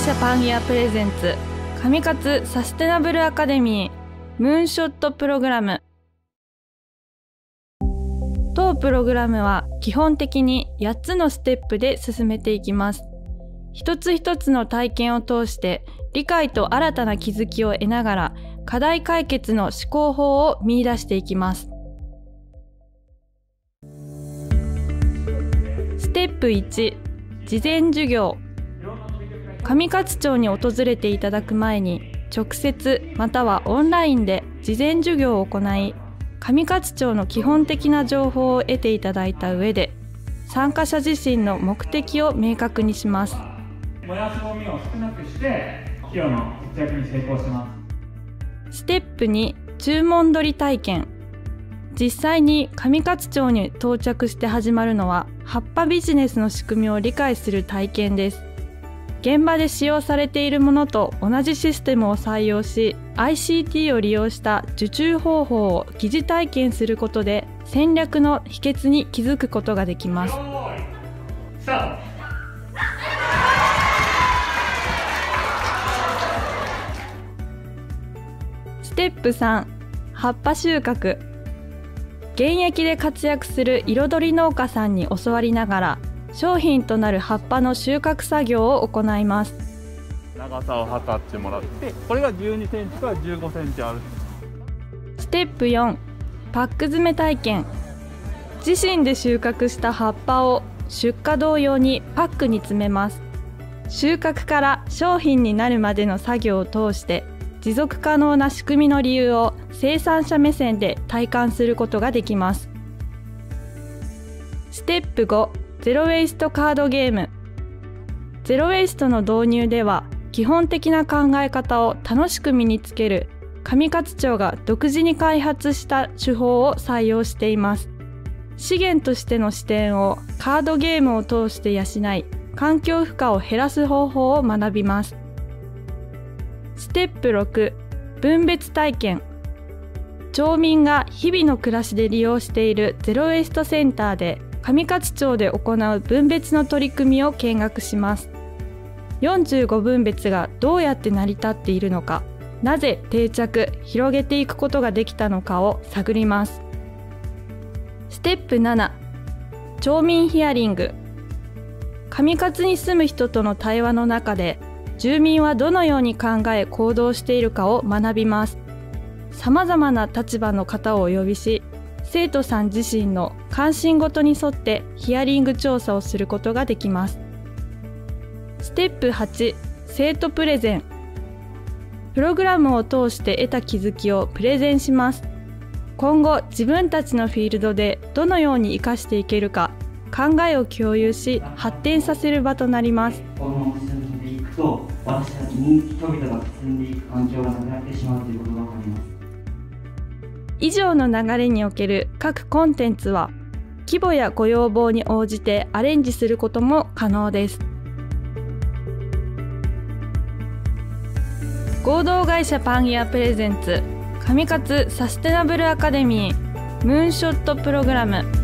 社パンギアプレゼンツ上勝サステナブルアカデミームーンショットプログラム。当プログラムは基本的に8つのステップで進めていきます。一つ一つの体験を通して理解と新たな気づきを得ながら課題解決の思考法を見出していきます。ステップ1、事前授業。上勝町に訪れていただく前に直接またはオンラインで事前授業を行い、上勝町の基本的な情報を得ていただいた上で参加者自身の目的を明確にします。 燃やすゴミを少なくして費用の節約に成功します。 ステップ2、注文取り体験。実際に上勝町に到着して始まるのは葉っぱビジネスの仕組みを理解する体験です。現場で使用されているものと同じシステムを採用し ICT を利用した受注方法を疑似体験することで戦略の秘訣に気づくことができます。ステップ3、葉っぱ収穫。現役で活躍する彩り農家さんに教わりながら商品となる葉っぱの収穫作業を行います。 長さを測ってもらって、これが12センチから15センチある。 ステップ4、パック詰め体験。自身で収穫した葉っぱを出荷同様にパックに詰めます。収穫から商品になるまでの作業を通して持続可能な仕組みの理由を生産者目線で体感することができます。ステップ5、ゼロ・ウェイストカードゲーム。ゼロ・ウェイストの導入では基本的な考え方を楽しく身につける上勝町が独自に開発した手法を採用しています。資源としての視点をカードゲームを通して養い、環境負荷を減らす方法を学びます。ステップ6、分別体験。町民が日々の暮らしで利用しているゼロ・ウェイストセンターで上勝町で行う分別の取り組みを見学します。45分別がどうやって成り立っているのか、なぜ定着・広げていくことができたのかを探ります。ステップ7、町民ヒアリング。上勝に住む人との対話の中で住民はどのように考え行動しているかを学びます。さまざまな立場の方をお呼びし、生徒さん自身の関心事に沿ってヒアリング調査をすることができます。ステップ8、生徒プレゼン。プログラムを通して得た気づきをプレゼンします。今後自分たちのフィールドでどのように活かしていけるか考えを共有し発展させる場となります。 このまま進んでいくと私たち人々が進んでいく環境がなくなってしまうということが分かります。 以上の流れにおける各コンテンツは規模やご要望に応じてアレンジすることも可能です。合同会社パンギアプレゼンツ上勝サステナブルアカデミームーンショットプログラム。